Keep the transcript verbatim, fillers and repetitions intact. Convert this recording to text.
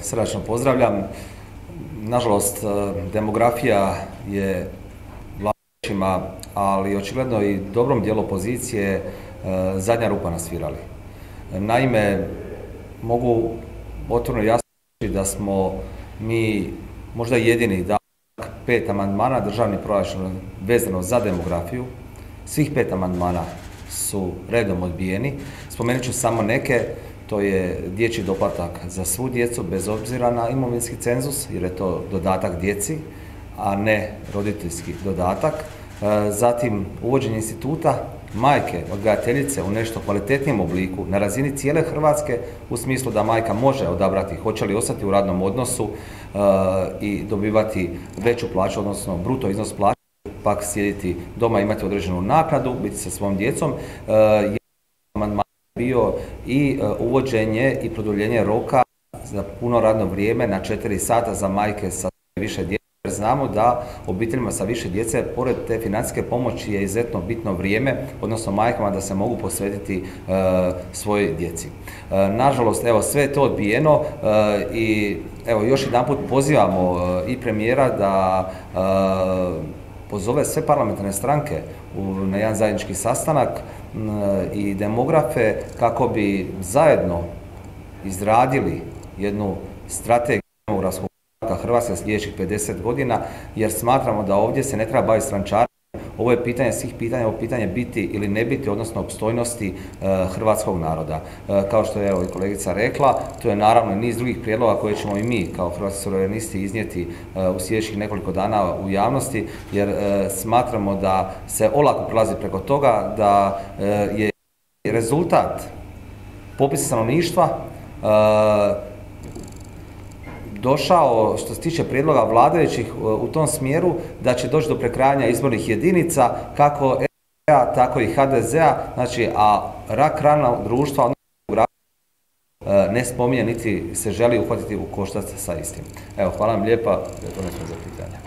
srdačno pozdravljam. Nažalost, demografija je vladajućima, ali očigledno i dobrom dijelu opozicije zadnja rupa na svirali. Naime, mogu otvoreno jasno reći da smo mi možda jedini da pet amandmana državni proračun vezano za demografiju. Svih pet amandmana su redom odbijeni. Spomenut ću samo neke, to je dječji doplatak za svu djecu bez obzira na imovinski cenzus, jer je to dodatak djeci, a ne roditeljski dodatak. Zatim uvođenje instituta majke, odgajateljice u nešto kvalitetnijem obliku na razini cijele Hrvatske, u smislu da majka može odabrati hoće li ostati u radnom odnosu i dobivati veću plaću, odnosno bruto iznos plaće, pak sjediti doma, imati određenu naknadu, biti sa svom djecom. Jedan amandman bio i uvođenje i produljenje roka za puno radno vrijeme na četiri sata za majke sa više djece. Jer znamo da obiteljima sa više djece, pored te financijske pomoći, je izuzetno bitno vrijeme, odnosno majkama da se mogu posvetiti e, svojoj djeci. E, nažalost, evo, sve je to odbijeno e, i evo, još jedanput pozivamo e, i premijera da e, pozove sve parlamentarne stranke u, na jedan zajednički sastanak e, i demografe kako bi zajedno izradili jednu strategiju demografskog Hrvatske sljedećih pedeset godina, jer smatramo da ovdje se ne treba baviti strančarenjem. Ovo je pitanje svih pitanja, ovo pitanje biti ili ne biti, odnosno opstojnosti e, hrvatskog naroda. E, kao što je evo, i kolegica rekla, to je naravno niz drugih prijedloga koje ćemo i mi kao hrvatski suverenisti iznijeti e, u sljedećih nekoliko dana u javnosti, jer e, smatramo da se olako prelazi preko toga, da e, je rezultat popisa stanovništva e, došao, što se tiče prijedloga vladajućih, u tom smjeru da će doći do prekrajanja izbornih jedinica, kako S D A, tako i H D Z-a, znači, a rak rana društva ne spominje niti se želi uhvatiti u koštac sa istim. Evo, hvala vam lijepa, to ne smo za pitanja.